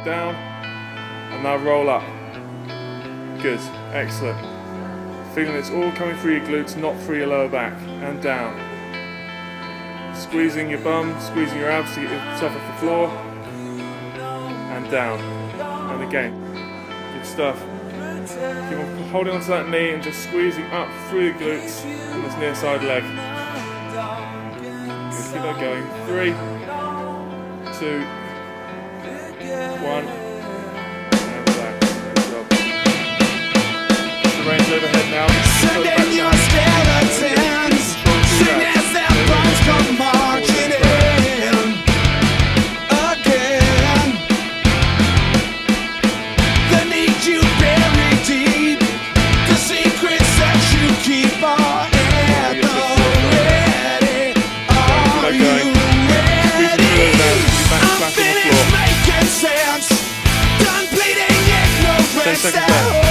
down, and now roll up. Good, excellent. Feeling it's all coming through your glutes, not through your lower back, and down. Squeezing your bum, squeezing your abs to get yourself off the floor, and down, and again. Good stuff. Keep on holding onto that knee and just squeezing up through the glutes on this near side leg. Good, keep that going. 3, 2, 1, and relax. Good job. The reins overhead now. Send in your skeletons, sing as their bones come marching in again. The need you bury deep, the secrets that you keep are at the ready. Are you ready? I'm finished making sense, done bleeding ignorance.